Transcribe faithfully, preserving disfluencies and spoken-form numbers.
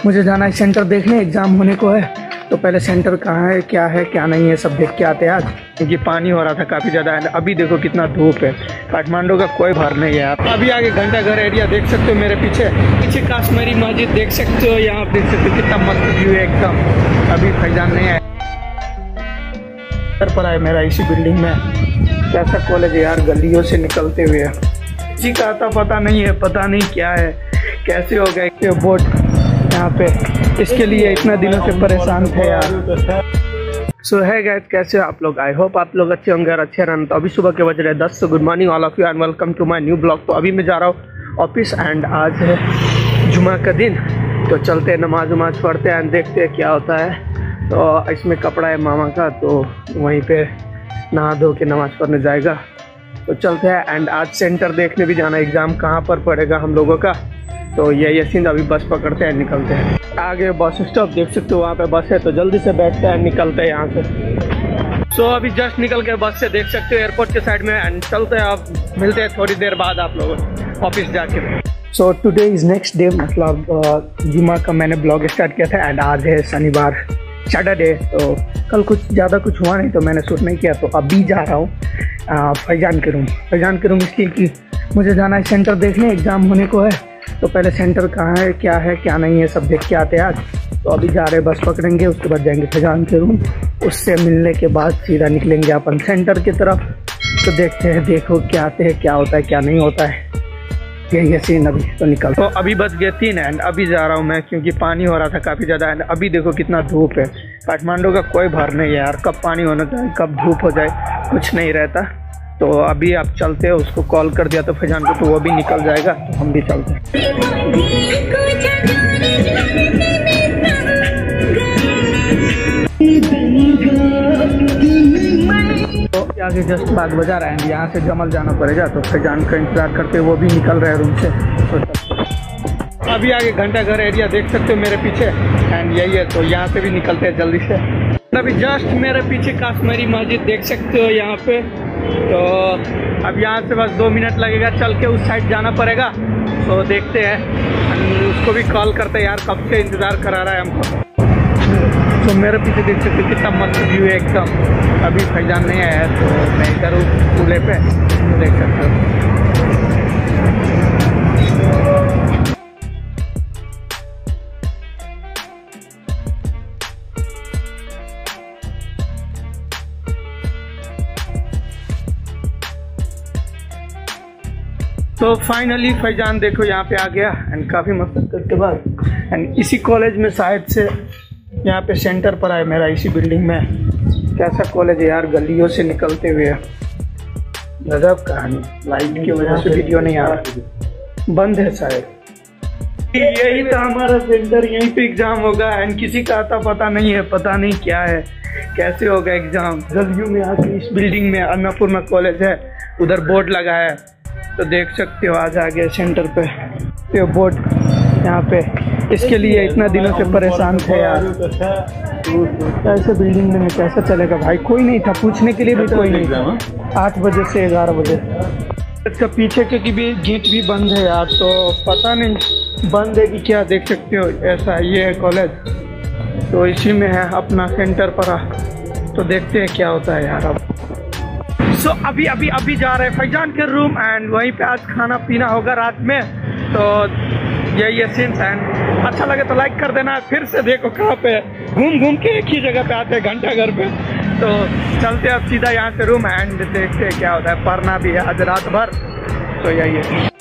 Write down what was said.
मुझे जाना है सेंटर देखने, एग्ज़ाम होने को है। तो पहले सेंटर कहाँ है, क्या है क्या नहीं है, सब देख के आते हैं आज, क्योंकि पानी हो रहा था काफ़ी ज़्यादा। अभी देखो कितना धूप है, काठमांडू का कोई भर नहीं है। आप अभी आगे घंटा घर एरिया देख सकते हो, मेरे पीछे पीछे कश्मीरी मस्जिद देख सकते हो, यहाँ देख सकते हो कितना मस्त व्यू है एकदम। अभी फैजान नहीं है पर आए मेरा इसी बिल्डिंग में। कैसा कॉलेज है यार, गलियों से निकलते हुए जी का आता पता नहीं है, पता नहीं क्या है कैसे हो गए बोर्ड यहाँ पे, इसके लिए इतना दिनों से परेशान थे यार। सो है गाइस, कैसे हो आप लोग? आई होप आप लोग अच्छे होंगे और अच्छे रहना। तो अभी सुबह के बज रहे दस। So good morning all of you and welcome to my new blog. तो अभी मैं जा रहा हूँ ऑफिस एंड आज है जुमा का दिन, तो चलते हैं नमाज वमाज पढ़ते हैं एंड देखते हैं क्या होता है। तो इसमें कपड़ा है मामा का, तो वहीं पे नहा धो के नमाज पढ़ने जाएगा। तो चलते हैं एंड आज सेंटर देखने भी जाना, एग्ज़ाम कहाँ पर पड़ेगा हम लोगों का। तो ये यसीन अभी बस पकड़ते हैं, निकलते हैं। आगे बस स्टॉप देख सकते हो, वहाँ पे बस है, तो जल्दी से बैठते हैं, निकलते हैं यहाँ से। सो so, अभी जस्ट निकल के बस से देख सकते हो एयरपोर्ट के साइड में एंड चलते हैं। अब मिलते हैं थोड़ी देर बाद आप लोगों ऑफिस जाके। So today is next day, मतलब जुमा का मैंने ब्लॉग स्टार्ट किया था एंड आज है शनिवार सैटरडे। तो कल कुछ ज़्यादा कुछ हुआ नहीं तो मैंने शूट नहीं किया। तो अभी जा रहा हूँ फैजान के रूम। फैजान के रूम इसलिए कि मुझे जाना है सेंटर देखने, एग्ज़ाम होने को है। तो पहले सेंटर कहाँ है, क्या है क्या नहीं है, सब देख के आते हैं आज। तो अभी जा रहे हैं, बस पकड़ेंगे, उसके बाद जाएंगे फैजान के रूम। उससे मिलने के बाद सीधा निकलेंगे अपन सेंटर की तरफ। तो देखते हैं, देखो क्या आते हैं, क्या होता है क्या नहीं होता है, यही सीन। अभी तो निकल, तो अभी बज गए तीन एंड अभी जा रहा हूँ मैं, क्योंकि पानी हो रहा था काफ़ी ज़्यादा एंड अभी देखो कितना धूप है। काठमांडू का कोई भर नहीं है यार, कब पानी होना चाहिए कब धूप हो जाए कुछ नहीं रहता। तो अभी आप चलते हैं, उसको कॉल कर दिया तो फैजान को, तो वो भी निकल जाएगा, तो हम भी चलते हैं। तो आगे जस्ट बाग बाजार एंड यहाँ से जमल जाना पड़ेगा। तो फैजान का इंतजार करते वो भी निकल रहे हैं रूम से। तो अभी आगे घंटा घर एरिया देख सकते हो मेरे पीछे एंड यही है, तो यहाँ से भी निकलते हैं जल्दी से। अभी जस्ट मेरे पीछे कश्मीरी मस्जिद देख सकते हो यहाँ पे। तो अब यहाँ से बस दो मिनट लगेगा, चल के उस साइड जाना पड़ेगा। तो देखते हैं, उसको भी कॉल करते हैं यार, कब से इंतज़ार करा रहा है हमको। तो मेरे पीछे देख सकते हो कितना मस्त व्यू है एकदम। अभी फैजान नहीं आया है तो मैं इधर हूँ चूल्हे पे, देख सकते हो। तो फाइनली फैजान देखो यहाँ पे आ गया एंड काफ़ी मशक्क़त के बाद एंड इसी कॉलेज में शायद से यहाँ पे सेंटर पर आए मेरा, इसी बिल्डिंग में। कैसा कॉलेज है यार, गलियों से निकलते हुए गजब कहानी। लाइट की वजह से वीडियो नहीं आ रहा, बंद है शायद। यही था हमारा सेंटर, यहीं पे एग्ज़ाम होगा एंड किसी का आता पता नहीं है, पता नहीं क्या है कैसे होगा एग्ज़ाम। गलियों में आके इस बिल्डिंग में अन्नपूर्णा कॉलेज है, उधर बोर्ड लगा है, तो देख सकते हो। आज आ गए सेंटर पे, तो बोर्ड यहाँ पे, इसके लिए इतना दिनों से परेशान थे यार। ऐसे बिल्डिंग में कैसा चलेगा भाई, कोई नहीं था पूछने के लिए भी, कोई नहीं था। आठ बजे से ग्यारह बजे इसका पीछे के की भी गेट भी बंद है यार, तो पता नहीं बंद है कि क्या। देख सकते हो ऐसा ये है कॉलेज, तो इसी में है अपना सेंटर पर। तो देखते हैं क्या होता है यार अब। सो so, अभी अभी अभी जा रहे हैं फैजान के रूम एंड वहीं पे आज खाना पीना होगा रात में। तो यही है सीन्स एंड अच्छा लगे तो लाइक कर देना। फिर से देखो कहाँ पे घूम घूम के एक ही जगह पे आते हैं, घंटा घर पे। तो चलते अब सीधा यहाँ से रूम एंड देखते हैं क्या होता है। पढ़ना भी है आज रात भर, तो यही है।